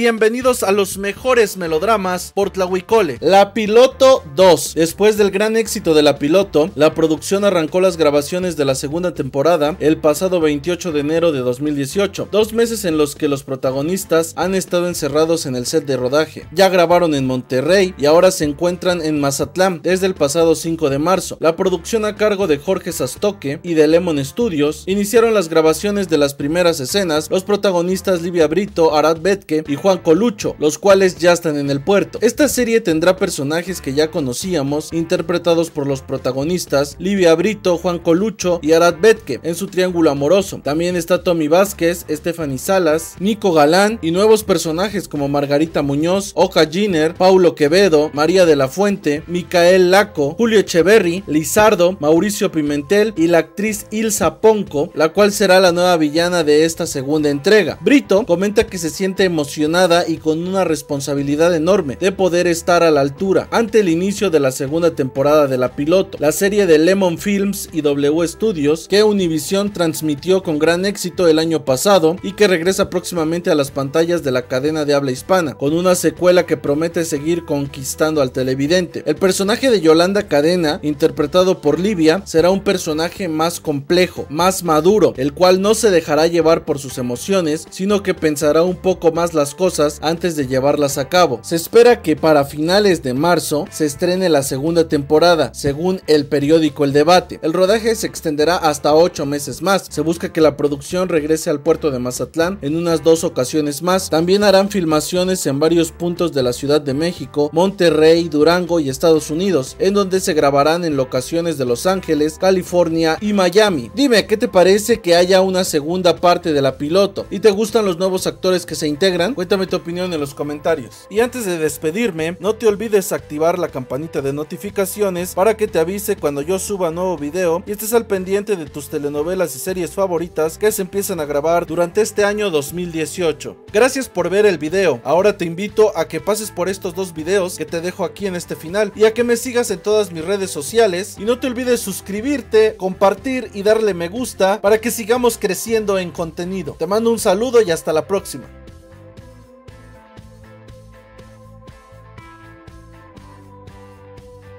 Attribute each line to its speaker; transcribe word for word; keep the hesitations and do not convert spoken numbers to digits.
Speaker 1: bienvenidos a los mejores melodramas por Tlahuicole. La Piloto dos. Después del gran éxito de La Piloto, la producción arrancó las grabaciones de la segunda temporada el pasado veintiocho de enero de dos mil dieciocho, dos meses en los que los protagonistas han estado encerrados en el set de rodaje. Ya grabaron en Monterrey y ahora se encuentran en Mazatlán desde el pasado cinco de marzo. La producción a cargo de Jorge Sastoque y de Lemon Studios iniciaron las grabaciones de las primeras escenas, los protagonistas Livia Brito, Arad Betke y Juan Colucho, los cuales ya están en el puerto. Esta serie tendrá personajes que ya conocíamos, interpretados por los protagonistas Livia Brito, Juan Colucho y Arad Betke en su triángulo amoroso. También está Tommy Vázquez, Stephanie Salas, Nico Galán y nuevos personajes como Margarita Muñoz, Oka Giner, Paulo Quevedo, María de la Fuente, Micael Laco, Julio Echeverry, Lizardo, Mauricio Pimentel y la actriz Ilsa Ponco, la cual será la nueva villana de esta segunda entrega. Brito comenta que se siente emocionada y con una responsabilidad enorme de poder estar a la altura ante el inicio de la segunda temporada de La Piloto, la serie de Lemon Films y W Studios que Univision transmitió con gran éxito el año pasado y que regresa próximamente a las pantallas de la cadena de habla hispana, con una secuela que promete seguir conquistando al televidente. El personaje de Yolanda Cadena, interpretado por Livia, será un personaje más complejo, más maduro, el cual no se dejará llevar por sus emociones, sino que pensará un poco más las cosas antes de llevarlas a cabo. Se espera que para finales de marzo se estrene la segunda temporada, según el periódico El Debate. El rodaje se extenderá hasta ocho meses más. Se busca que la producción regrese al puerto de Mazatlán en unas dos ocasiones más. También harán filmaciones en varios puntos de la Ciudad de México, Monterrey, Durango y Estados Unidos, en donde se grabarán en locaciones de Los Ángeles, California y Miami. Dime, ¿qué te parece que haya una segunda parte de La Piloto? ¿Y te gustan los nuevos actores que se integran? Cuéntame tu opinión en los comentarios. Y antes de despedirme, no te olvides activar la campanita de notificaciones para que te avise cuando yo suba nuevo video y estés al pendiente de tus telenovelas y series favoritas que se empiezan a grabar durante este año dos mil dieciocho. Gracias por ver el video. Ahora te invito a que pases por estos dos videos que te dejo aquí en este final y a que me sigas en todas mis redes sociales, y no te olvides suscribirte, compartir y darle me gusta para que sigamos creciendo en contenido. Te mando un saludo y hasta la próxima.